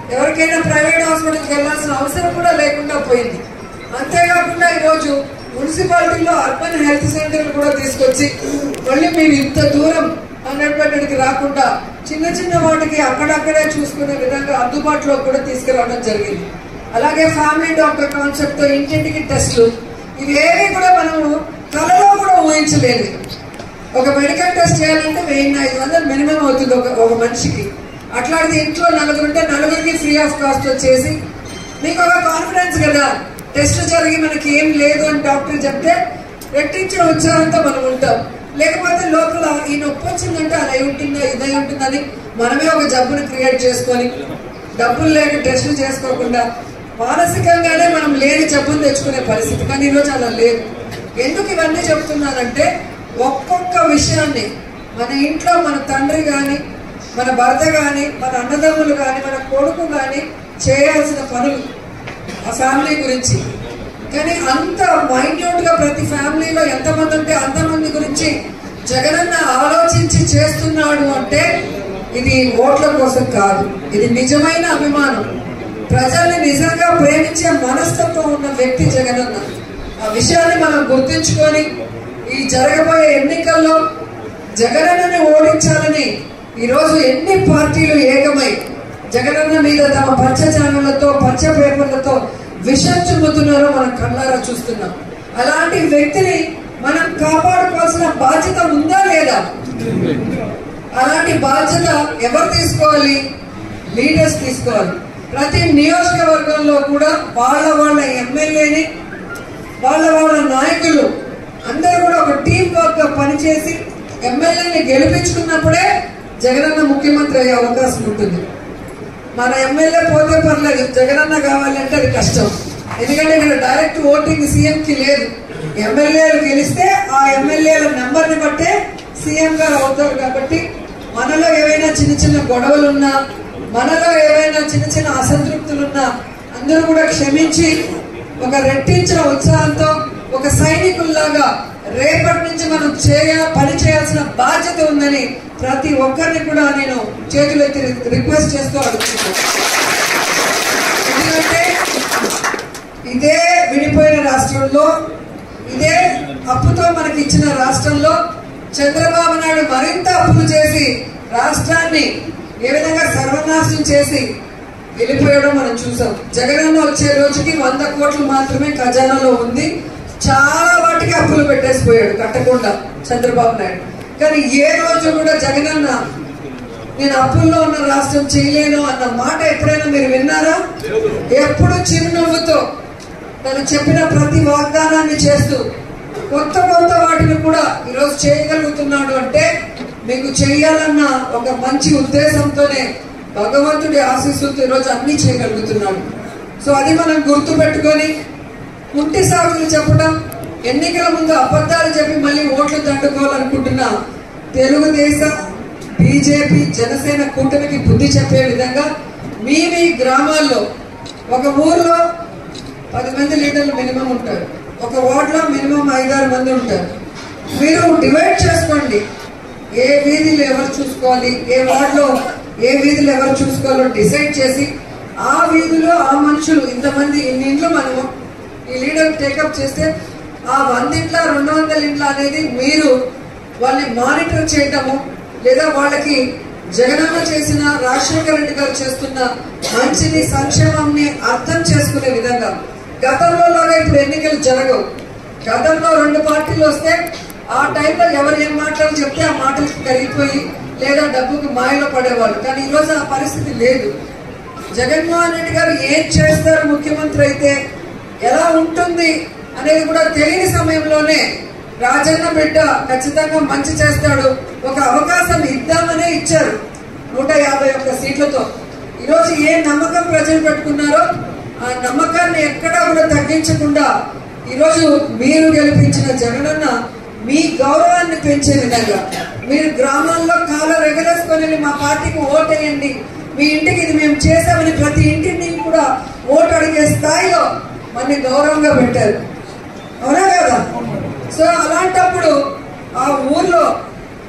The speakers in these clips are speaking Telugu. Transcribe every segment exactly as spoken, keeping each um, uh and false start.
ఎవరికైనా ప్రైవేట్ హాస్పిటల్కి వెళ్ళాల్సిన అవసరం కూడా లేకుండా పోయింది. అంతేకాకుండా ఈరోజు మున్సిపాలిటీలో అర్బన్ హెల్త్ సెంటర్లు కూడా తీసుకొచ్చి మళ్ళీ మీరు ఇంత దూరం అన్నటువంటికి రాకుండా చిన్న చిన్న వాటికి అక్కడక్కడే చూసుకునే విధంగా అందుబాటులో కూడా తీసుకురావడం జరిగింది. అలాగే ఫ్యామిలీ డాక్టర్ కాన్సెప్ట్ తో ఇంటింటికి టెస్టులు, ఇవేవి కూడా మనము కళలో కూడా ఊహించలేదు. ఒక మెడికల్ టెస్ట్ చేయాలంటే వెయ్యి ఐదు వందలు మినిమం అవుతుంది ఒక ఒక మనిషికి. అట్లాంటిది ఇంట్లో నలుగురు ఉంటే నలుగురికి ఫ్రీ ఆఫ్ కాస్ట్ వచ్చేసి మీకు ఒక కాన్ఫిడెన్స్ కదా, టెస్ట్ జరిగి మనకి ఏం లేదు అని డాక్టర్ చెప్తే రెట్టించిన ఉత్సాహంతో మనం ఉంటాం. లేకపోతే లోపల ఈ నొప్పి వచ్చిందంటే అలా ఉంటుందా ఇదై ఉంటుందని మనమే ఒక జబ్బును క్రియేట్ చేసుకొని డబ్బులు లేక టెస్టులు చేసుకోకుండా మానసికంగానే మనం లేని జబ్బును తెచ్చుకునే పరిస్థితి. కానీ ఈరోజు అలా లేదు. ఎందుకు ఇవన్నీ చెప్తున్నానంటే ఒక్కొక్క విషయాన్ని మన ఇంట్లో మన తండ్రి కానీ మన భర్త కానీ మన అన్నదమ్ములు కానీ మన కొడుకు కానీ చేయాల్సిన పనులు ఆ ఫ్యామిలీ గురించి. కానీ అంత మైన్యూట్ గా ప్రతి ఫ్యామిలీలో ఎంతమంది ఉంటే అంతమంది గురించి జగనన్న ఆలోచించి చేస్తున్నాడు అంటే ఇది ఓట్ల కోసం కాదు, ఇది నిజమైన అభిమానం, ప్రజల్ని నిజంగా ప్రేమించే మనస్తత్వం ఉన్న వ్యక్తి జగనన్న. ఆ విషయాన్ని మనం గుర్తుంచుకొని ఈ జరగబోయే ఎన్నికల్లో జగనన్నని ఓడించాలని ఈరోజు ఎన్ని పార్టీలు ఏకమై జగనన్న మీద తమ పచ్చ ఛానళ్లతో పచ్చ పేపర్లతో విషం చుమ్ముతున్నారో మనం కళ్ళారా చూస్తున్నాం. అలాంటి వ్యక్తిని మనం కాపాడుకోవాల్సిన బాధ్యత ఉందా లేదా? అలాంటి బాధ్యత ఎవరు తీసుకోవాలి? లీడర్స్ తీసుకోవాలి. ప్రతి నియోజకవర్గంలో కూడా వాళ్ళ వాళ్ళ ఎమ్మెల్యేని వాళ్ళ వాళ్ళ నాయకులు అందరూ కూడా ఒక టీం వర్క్ గా పనిచేసి ఎమ్మెల్యేని గెలిపించుకున్నప్పుడే జగనన్న ముఖ్యమంత్రి అయ్యే అవకాశం ఉంటుంది. మన ఎమ్మెల్యే పోతే పర్లేదు, జగనన్న కావాలంటే అది కష్టం. ఎందుకంటే ఇక్కడ డైరెక్ట్ ఓటింగ్ సీఎం కి లేదు. ఎమ్మెల్యేలు గెలిస్తే ఆ ఎమ్మెల్యేల నెంబర్ ని బట్టే సీఎం గారు అవుతారు. కాబట్టి మనలో ఏవైనా చిన్న చిన్న గొడవలున్నా, మనలో ఏవైనా చిన్న చిన్న అసంతృప్తులున్నా అందరూ కూడా క్షమించి ఒక రెట్టించిన ఉత్సాహంతో ఒక సైనికుల్లాగా రేపటి నుంచి మనం చేయ పని చేయాల్సిన బాధ్యత ఉందని ప్రతి ఒక్కరిని కూడా నేను చేతులెత్తి రిక్వెస్ట్ చేస్తూ అడుగుతున్నాను. ఎందుకంటే ఇదే విడిపోయిన రాష్ట్రంలో, ఇదే అప్పుతో మనకి ఇచ్చిన రాష్ట్రంలో చంద్రబాబు నాయుడు మరింత అప్పులు చేసి రాష్ట్రాన్ని ఏ విధంగా సర్వనాశనం చేసి వెళ్ళిపోయడం మనం చూసాం. జగనన్న వచ్చే రోజుకి వంద కోట్లు మాత్రమే ఖజానాలో ఉంది. చాలా వాటికి అప్పులు పెట్టేసిపోయాడు కట్టకుండా చంద్రబాబు నాయుడు. కానీ ఏ రోజు కూడా జగనన్న నేను అప్పుల్లో ఉన్న రాష్ట్రం చేయలేను అన్న మాట ఎప్పుడైనా మీరు విన్నారా? ఎప్పుడు చిరునవ్వుతో తను చెప్పిన ప్రతి వాగ్దానాన్ని చేస్తూ కొత్త కొత్త వాటిని కూడా ఈరోజు చేయగలుగుతున్నాడు అంటే మీకు చెయ్యాలన్న ఒక మంచి ఉద్దేశంతోనే భగవంతుడి ఆశీస్సులతో ఈరోజు అన్ని చేయగలుగుతున్నాడు. సో అది మనం గుర్తు పెట్టుకొని కుంటి సాగులు చెప్పడం, ఎన్నికల ముందు అబద్ధాలు చెప్పి మళ్ళీ ఓట్లు దండుకోవాలనుకుంటున్న తెలుగుదేశం, బీజేపీ, జనసేన కూటమికి బుద్ధి చెప్పే విధంగా మీ మీ గ్రామాల్లో ఒక ఊర్లో పది మంది లీడర్లు మినిమం ఉంటారు, ఒక వార్డులో మినిమం ఐదారు మంది ఉంటారు. మీరు డివైడ్ చేసుకోండి. ఏ వీధిలో ఎవరు చూసుకోవాలి, ఏ వార్డులో ఏ వీధులు ఎవరు చూసుకోవాలో డిసైడ్ చేసి ఆ వీధిలో ఆ మనుషులు ఇంతమంది ఇన్ని ఇంట్లో మనము ఈ లీడర్ టేకప్ చేస్తే ఆ వంద ఇంట్ల రెండు వందల ఇంట్ల అనేది మీరు వాళ్ళని మానిటర్ చేయటము, లేదా వాళ్ళకి జగనన్న చేసిన రాజశేఖర రెడ్డి గారు చేస్తున్న మంచిని సంక్షేమాన్ని అర్థం చేసుకునే విధంగా. గతంలో లాగా ఇప్పుడు ఎన్నికలు జరగవు. గతంలో రెండు పార్టీలు వస్తే ఆ టైంలో ఎవరు ఏం మాటలు చెప్తే ఆ మాటలకు కరిగిపోయి లేదా డబ్బుకు మాయలో పడేవాళ్ళు. కానీ ఈరోజు ఆ పరిస్థితి లేదు. జగన్మోహన్ రెడ్డి గారు ఏం చేస్తారు, ముఖ్యమంత్రి అయితే ఎలా ఉంటుంది అనేది కూడా తెలియని సమయంలోనే రాజన్న బిడ్డ ఖచ్చితంగా మంచి చేస్తాడు, ఒక అవకాశం ఇద్దామనే ఇచ్చారు నూట యాభై ఒక్క సీట్లతో. ఈరోజు ఏ నమ్మకం ప్రజలు పెట్టుకున్నారో ఆ నమ్మకాన్ని ఎక్కడా కూడా తగ్గించకుండా ఈరోజు మీరు గెలిపించిన జగనన్న మీ గౌరవాన్ని పెంచే విధంగా మీరు గ్రామాల్లో కాలం ఎగరేసుకొని మా పార్టీకి ఓటేయండి, మీ ఇంటికి ఇది మేము చేసామని ప్రతి ఇంటిని కూడా ఓటు అడిగే స్థాయిలో మన గౌరవంగా పెట్టారు. అవునా కదా? సో అలాంటప్పుడు ఆ ఊర్లో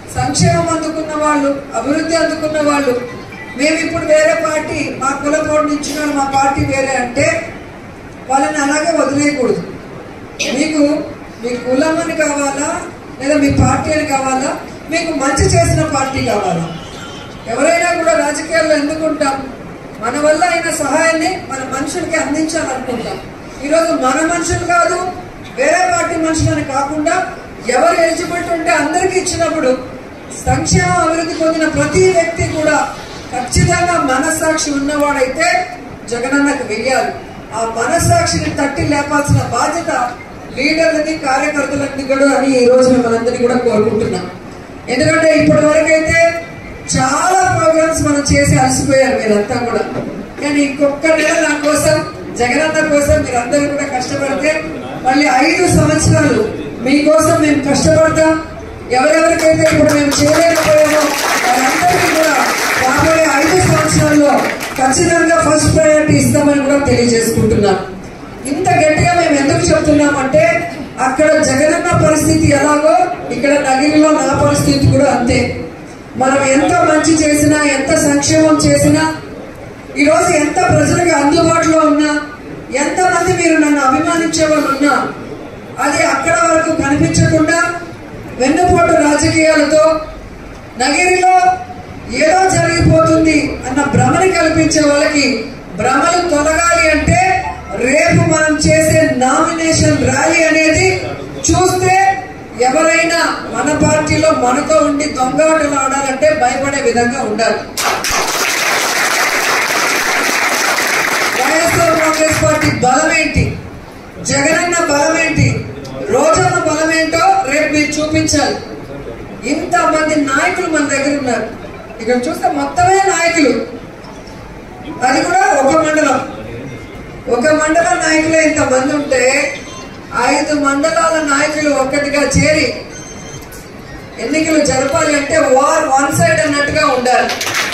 సంక్షేమం అందుకున్న వాళ్ళు, అభివృద్ధి అందుకున్న వాళ్ళు, మేము ఇప్పుడు వేరే పార్టీ మా కుల పోటీ మా పార్టీ వేరే అంటే వాళ్ళని అలాగే వదిలేయకూడదు. మీకు మీ కులం అని కావాలా లేదా మీ పార్టీ అని కావాలా, మీకు మంచి చేసిన పార్టీ కావాలా? ఎవరైనా కూడా రాజకీయాల్లో ఎందుకుంటాం, మన వల్ల అయిన సహాయాన్ని మన మనుషులకి అందించాలనుకుంటాం. ఈరోజు మన మనుషులు కాదు వేరే పార్టీ మనుషులని కాకుండా ఎవరు ఎలిజిబిలిటీ ఉంటే అందరికీ ఇచ్చినప్పుడు సంక్షేమ అభివృద్ధి పొందిన ప్రతి వ్యక్తి కూడా ఖచ్చితంగా మనస్సాక్షి ఉన్నవాడైతే జగనన్నకు వెయ్యాలి. ఆ మనస్సాక్షిని తట్టి లేపాల్సిన బాధ్యత లీడర్లకి కార్యకర్తలకి కూడా అని ఈ రోజు మనందరినీ కూడా కోరుకుంటున్నాం. ఎందుకంటే ఇప్పటి వరకైతే చాలా ప్రోగ్రామ్స్ మనం చేసి అలసిపోయారు మీరంతా కూడా. కానీ ఇంకొక నెల నా కోసం జగనన్న కోసం మీరందరూ కూడా కష్టపడితే మళ్ళీ ఐదు సంవత్సరాలు మీకోసం మేము కష్టపడతాం. ఎవరెవరికైతే ఇప్పుడు మేము చేయలేకపోయామో వారందరికీ కూడా రాబోయే ఐదు సంవత్సరాల్లో ఖచ్చితంగా ఫస్ట్ ప్రయారిటీ ఇస్తామని కూడా తెలియజేసుకుంటున్నాం. ఇంత గట్టిగా మేము ఎందుకు చెప్తున్నామంటే అక్కడ జగనన్న పరిస్థితి ఎలాగో ఇక్కడ నగిరిలో నా పరిస్థితి కూడా అంతే. మనం ఎంత మంచి చేసినా ఎంత సంక్షేమం చేసినా ఈరోజు ఎంత ప్రజలకు అందుబాటులో ఉన్నా ఎంతమంది మీరు నన్ను అభిమానించే వాళ్ళు ఉన్నా అది అక్కడ వరకు కనిపించకుండా వెన్నుపోటు రాజకీయాలతో నగిరిలో ఏదో జరిగిపోతుంది అన్న భ్రమని కల్పించే వాళ్ళకి భ్రమలు తొలగాలి అంటే రేపు మనం చేసే నామినేషన్ ర్యాలీ అనేది చూస్తే ఎవరైనా మన పార్టీలో మనతో ఉండి దొంగాటలు ఆడాలంటే భయపడే విధంగా ఉండాలి. వైఎస్ఆర్ కాంగ్రెస్ పార్టీ బలం ఏంటి, జగనన్న బలం ఏంటి, రోజన్న బలం ఏంటో రేపు మీరు చూపించాలి. ఇంతమంది నాయకులు మన దగ్గర ఉన్నారు. ఇక్కడ చూస్తే మొత్తమే నాయకులు, అది కూడా ఒక మండలం. ఒక మండల నాయకులే ఇంతమంది ఉంటే ఐదు మండలాల నాయకులు ఒక్కటిగా చేరి ఎన్నికలు జరపాలి అంటే వార్ వన్ సైడ్ అన్నట్టుగా ఉండాలి.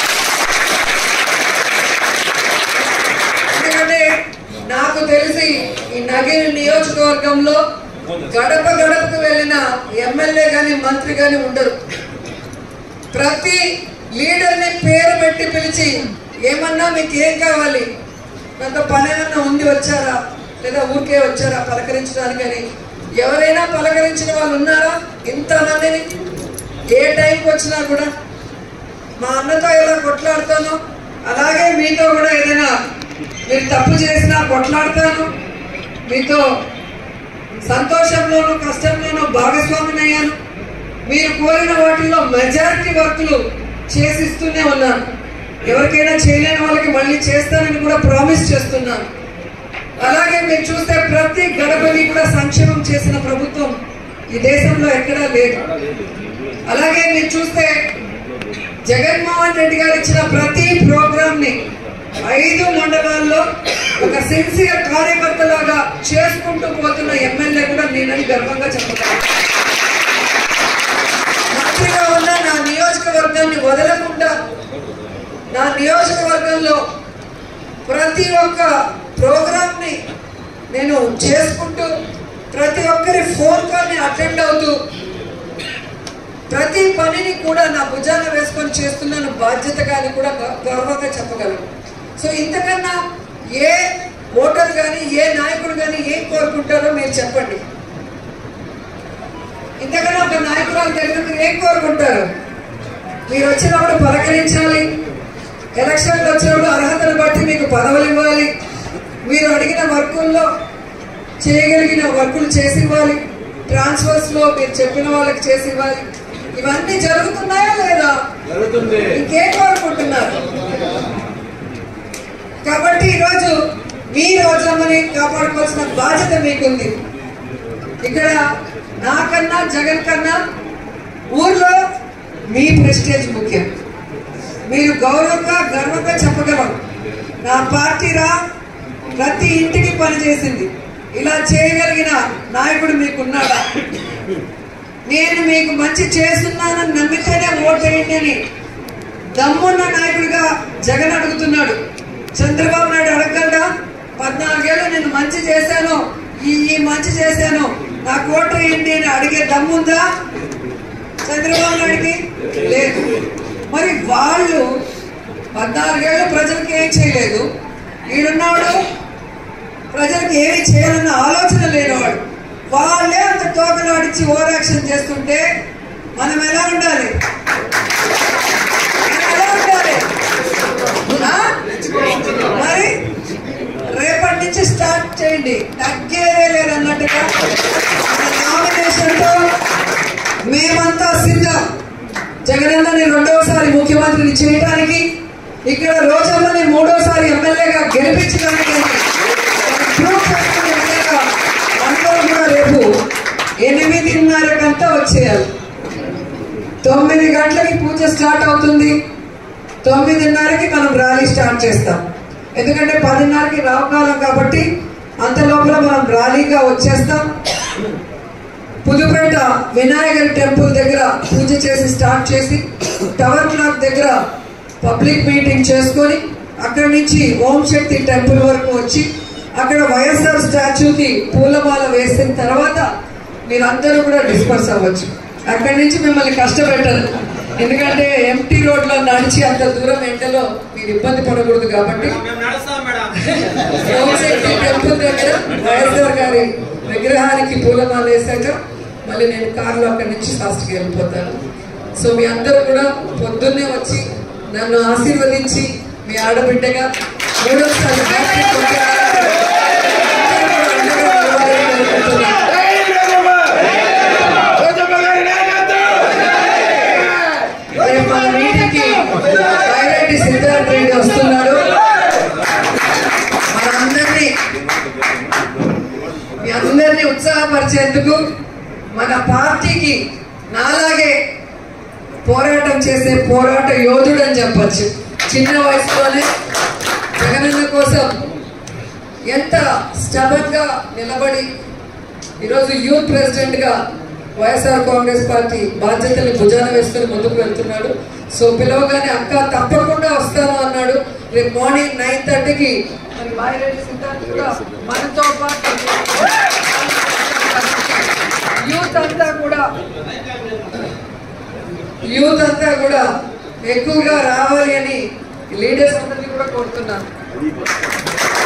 ఎందుకంటే నాకు తెలిసి ఈ నగిరి నియోజకవర్గంలో గడప గడపకు వెళ్ళిన ఎమ్మెల్యే గాని మంత్రి గాని ఉండరు. ప్రతి లీడర్ని పేరు పెట్టి పిలిచి ఏమన్నా మీకు ఏం కావాలి, నాతో పని ఏమన్నా ఉంది వచ్చారా లేదా ఊరికే వచ్చారా పలకరించడానికి అని ఎవరైనా పలకరించిన వాళ్ళు ఉన్నారా? ఇంతమందిని ఏ టైంకి వచ్చినా కూడా మా అన్నతో ఎలా కొట్లాడతాను అలాగే మీతో కూడా ఏదైనా మీరు తప్పు చేసినా కొట్లాడతాను. మీతో సంతోషంలోనూ కష్టంలోనూ భాగస్వామిని అయ్యాను. మీరు కోరిన వాటిల్లో మెజారిటీ వర్కులు చేసిస్తూనే ఉన్నాను. ఎవరికైనా చేయలేని వాళ్ళకి మళ్ళీ చేస్తానని కూడా ప్రామిస్ చేస్తున్నాను. అలాగే మీరు చూస్తే ప్రతి గడపని కూడా సంక్షేమం చేసిన ప్రభుత్వం ఈ దేశంలో ఎక్కడా లేదు. అలాగే మీరు చూస్తే జగన్మోహన్ రెడ్డి గారు ఇచ్చిన ప్రతి ప్రోగ్రామ్ ని ఐదు మండలాల్లో ఒక సిన్సియర్ కార్యకర్తలాగా చేసుకుంటూ పోతున్న ఎమ్మెల్యే కూడా నేనని గర్వంగా చెప్తాను. మంత్రిగా ఉన్న నా నియోజకవర్గాన్ని వదలకుండా నా నియోజకవర్గంలో ప్రతి ఒక్క ప్రోగ్రామ్ ని నేను చేసుకుంటూ ప్రతి ఒక్కరి ఫోన్ కాల్ ని అటెండ్ అవుతూ ప్రతి పనిని కూడా నా భుజాన వేసుకొని చేస్తున్నాను బాధ్యతగా అని కూడా గర్వంగా చెప్పగలను. సో ఇంతకన్నా ఏ ఓటర్ కానీ ఏ నాయకుడు కానీ ఏం కోరుకుంటారో మీరు చెప్పండి. ఇంతకన్నా ఒక నాయకురాలు దగ్గర మీరు ఏం కోరుకుంటారు? మీరు వచ్చినప్పుడు పలకరించాలి, ఎలక్షన్లు వచ్చినప్పుడు అర్హతను బట్టి మీకు పదవులు ఇవ్వాలి, మీరు అడిగిన వర్కుల్లో చేయగలిగిన వర్కులు చేసి ఇవ్వాలి, ట్రాన్స్ఫర్స్ లో మీరు చెప్పిన వాళ్ళకి చేసి ఇవ్వాలి. ఇవన్నీ జరుగుతున్నాయా లేదా? ఇంకేం కోరుకుంటున్నారు? కాబట్టి ఈరోజు మీ రోజమ్మని కాపాడుకోవాల్సిన బాధ్యత మీకుంది. ఇక్కడ నాకన్నా జగన్ కన్నా ఊర్లో మీ ప్రెస్టేజ్ ముఖ్యం. మీరు గౌరవంగా గర్వంగా చెప్పగలం నా పార్టీ రా ప్రతి ఇంటికి పనిచేసింది, ఇలా చేయగలిగిన నాయకుడు మీకున్నాడా? నేను మీకు మంచి చేస్తున్నానని నమ్మితేనే ఓటేయండి అని దమ్మున్న నాయకుడిగా జగన్ అడుగుతున్నాడు. చంద్రబాబు నాయుడు అడగలడా? పద్నాలుగేళ్ళు నేను మంచి చేశాను, ఈ ఈ మంచి చేశాను, నాకు ఓటేయండి అని అడిగే దమ్ముందా చంద్రబాబు నాయుడికి? లేదు. మరి వాళ్ళు పద్నాలుగేళ్ళు ప్రజలకు ఏం చేయలేదు, ఈడున్నాడు ప్రజలకు ఏమి చేయాలన్న ఆలోచన లేనివాడు. వాళ్ళే అంత తోకలాడిచ్చి ఓవర్ యాక్షన్ చేస్తుంటే మనం ఎలా ఉండాలి? ఎలా ఉండాలి? మరి రేపటి నుంచి స్టార్ట్ చేయండి, తగ్గేదే లేదన్నట్టుగా. నామినేషన్తో మేమంతా సిద్ధం. జగనన్నని రెండవసారి ముఖ్యమంత్రిని చేయడానికి, ఇక్కడ రోజమ్మని మూడోసారి ఎమ్మెల్యేగా గెలిపించడానికి అందరూ కూడా రేపు ఎనిమిదిన్నరకంతా వచ్చేయాలి. తొమ్మిది గంటలకి పూజ స్టార్ట్ అవుతుంది. తొమ్మిదిన్నరకి మనం ర్యాలీ స్టార్ట్ చేస్తాం. ఎందుకంటే పదిన్నరకి రావకాలం కాబట్టి అంత లోపల మనం ర్యాలీగా వచ్చేస్తాం. పుదుపేట వినాయకుడి టెంపుల్ దగ్గర పూజ చేసి స్టార్ట్ చేసి టవర్ క్లాక్ దగ్గర పబ్లిక్ మీటింగ్ చేసుకొని అక్కడి నుంచి ఓం శక్తి టెంపుల్ వరకు వచ్చి అక్కడ వైఎస్ఆర్ స్టాచ్యూకి పూలమాల వేసిన తర్వాత మీరందరూ కూడా డిస్పర్స్ అవ్వచ్చు. అక్కడి నుంచి మిమ్మల్ని కష్టపెట్టరు, ఎందుకంటే ఎంటీ రోడ్ లో నడిచి అంత దూరం ఎంటలో మీరు ఇబ్బంది పడకూడదు కాబట్టి ఓం శక్తి టెంపుల్ దగ్గర వైఎస్ఆర్ గారి విగ్రహానికి పూలమాల వేసాక మళ్ళీ నేను కారులో అక్కడి నుంచి ఫాస్ట్గా వెళ్ళిపోతాను. సో మీ అందరూ కూడా పొద్దున్నే వచ్చి నన్ను ఆశీర్వదించి మీ ఆడబిడ్డగా మూడోసారి మన మీటింగ్కి రైరెడ్డి సిద్ధార్థ రెడ్డి వస్తున్నాడు. మనందరినీ మీ అందరినీ ఉత్సాహపరిచేందుకు మన పార్టీకి నాలాగే పోరాటం చేసే పోరాట యోధుడు అని చెప్పచ్చు. చిన్న వయసులోనే జగనన్న కోసం ఎంత స్టబన్ గా నిలబడి ఈరోజు యూత్ ప్రెసిడెంట్ గా వైఎస్ఆర్ కాంగ్రెస్ పార్టీ బాధ్యతల్ని భుజాన వేసుకుని ముందుకు వెళ్తున్నాడు. సో పిలవగానే అక్క తప్పకుండా వస్తాను అన్నాడు. రేపు మార్నింగ్ నైన్ థర్టీకి మరి బాయిరెడ్డి సిద్ధార్థ్ కూడా మనతో పాటు యూత్ అంతా కూడా యూత్ అంతా కూడా ఎక్కువగా రావాలి అని లీడర్స్ అందరినీ కూడా కోరుతున్నాను.